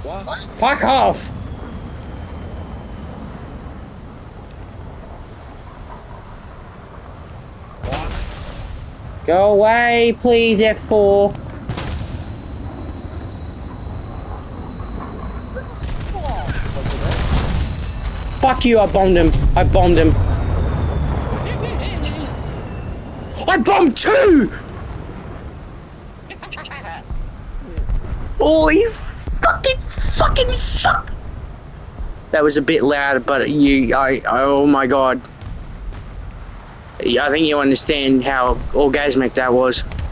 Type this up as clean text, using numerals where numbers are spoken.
What? Fuck off! What? Go away, please, F4. Fuck you, I bombed him. I bombed him. I bombed two! Holy fucking fuck! That was a bit loud, but oh my god. I think you understand how orgasmic that was.